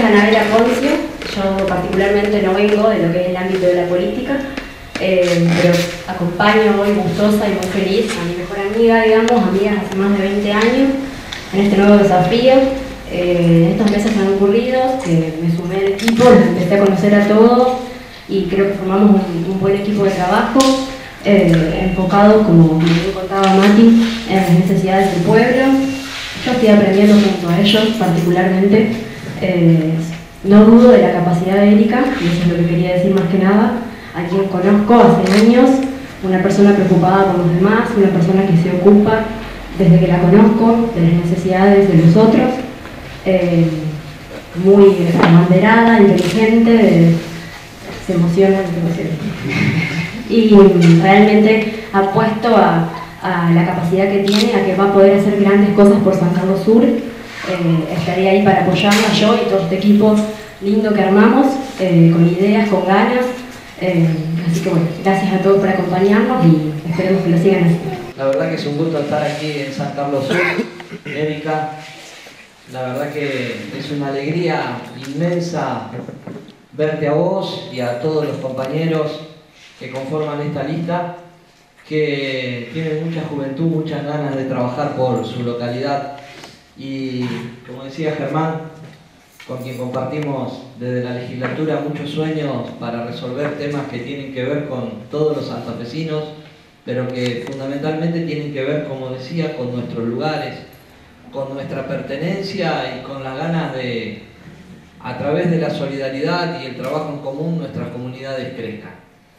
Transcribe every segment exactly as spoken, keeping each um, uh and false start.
Anabela Poncio. Yo particularmente no vengo de lo que es el ámbito de la política, eh, pero acompaño hoy gustosa y muy feliz a mi mejor amiga, digamos, amigas hace más de veinte años, en este nuevo desafío. Eh, estos meses me han ocurrido, que me sumé al equipo, los empecé a conocer a todos y creo que formamos un, un buen equipo de trabajo, eh, enfocado, como me contaba Mati, en las necesidades del pueblo. Yo estoy aprendiendo junto a ellos particularmente. Eh, no dudo de la capacidad de Erika, y eso es lo que quería decir más que nada, a quien conozco hace años, una persona preocupada por los demás, una persona que se ocupa desde que la conozco de las necesidades de los otros, eh, muy abanderada, inteligente, de, se emociona, se emociona. Y realmente apuesto a, a la capacidad que tiene, a que va a poder hacer grandes cosas por San Carlos Sur. Eh, estaré ahí para apoyarla, yo y todo este equipo lindo que armamos, eh, con ideas, con ganas. Eh, así que bueno, gracias a todos por acompañarnos y esperemos que lo sigan haciendo. La verdad que es un gusto estar aquí en San Carlos Sur, Erika. La verdad que es una alegría inmensa verte a vos y a todos los compañeros que conforman esta lista, que tienen mucha juventud, muchas ganas de trabajar por su localidad. Y como decía Germán, con quien compartimos desde la legislatura muchos sueños para resolver temas que tienen que ver con todos los santafesinos, pero que fundamentalmente tienen que ver, como decía, con nuestros lugares, con nuestra pertenencia y con las ganas de, a través de la solidaridad y el trabajo en común, nuestras comunidades crezcan.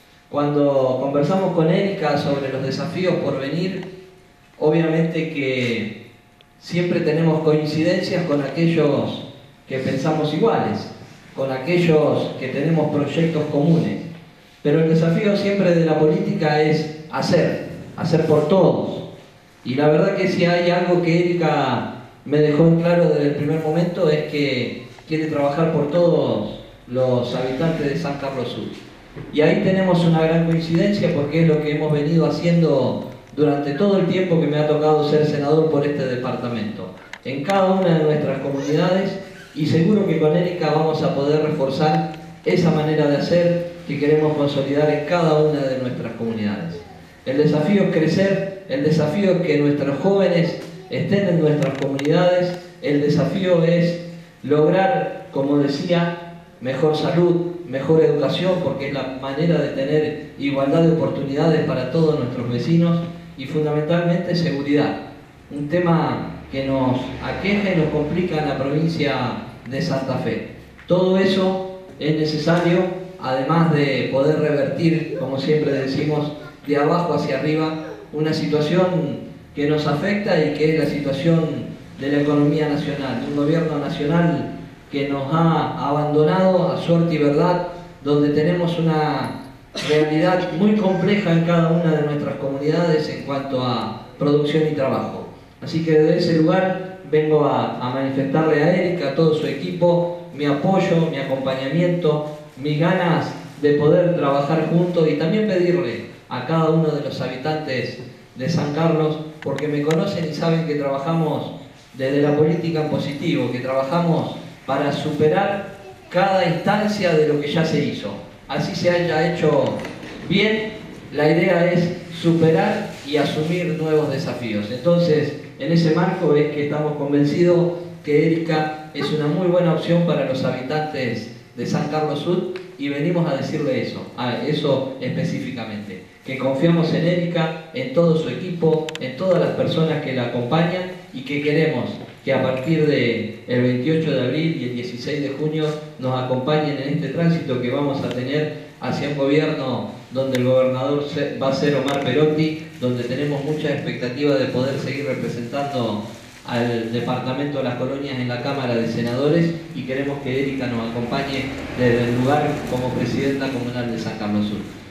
Cuando conversamos con Erika sobre los desafíos por venir, obviamente que siempre tenemos coincidencias con aquellos que pensamos iguales, con aquellos que tenemos proyectos comunes. Pero el desafío siempre de la política es hacer, hacer por todos. Y la verdad que si hay algo que Erika me dejó en claro desde el primer momento es que quiere trabajar por todos los habitantes de San Carlos Sur. Y ahí tenemos una gran coincidencia porque es lo que hemos venido haciendo durante todo el tiempo que me ha tocado ser senador por este departamento, en cada una de nuestras comunidades, y seguro que con Erika vamos a poder reforzar esa manera de hacer que queremos consolidar en cada una de nuestras comunidades. El desafío es crecer, el desafío es que nuestros jóvenes estén en nuestras comunidades, el desafío es lograr, como decía, mejor salud, mejor educación, porque es la manera de tener igualdad de oportunidades para todos nuestros vecinos, y fundamentalmente seguridad, un tema que nos aqueja y nos complica en la provincia de Santa Fe. Todo eso es necesario, además de poder revertir, como siempre decimos, de abajo hacia arriba, una situación que nos afecta y que es la situación de la economía nacional, un gobierno nacional que nos ha abandonado a suerte y verdad, donde tenemos una realidad muy compleja en cada una de nuestras comunidades en cuanto a producción y trabajo. Así que desde ese lugar vengo a, a manifestarle a Erika, a todo su equipo, mi apoyo, mi acompañamiento, mis ganas de poder trabajar juntos y también pedirle a cada uno de los habitantes de San Carlos, porque me conocen y saben que trabajamos desde la política en positivo, que trabajamos para superar cada instancia de lo que ya se hizo. Así se haya hecho bien, la idea es superar y asumir nuevos desafíos. Entonces, en ese marco es que estamos convencidos que Erika es una muy buena opción para los habitantes de San Carlos Sur y venimos a decirle eso, a eso específicamente, que confiamos en Erika, en todo su equipo, en todas las personas que la acompañan y que queremos que a partir del veintiocho de abril y el dieciséis de junio nos acompañen en este tránsito que vamos a tener hacia un gobierno donde el gobernador va a ser Omar Perotti, donde tenemos mucha expectativa de poder seguir representando al departamento de las colonias en la Cámara de Senadores y queremos que Erika nos acompañe desde el lugar como presidenta comunal de San Carlos Sur.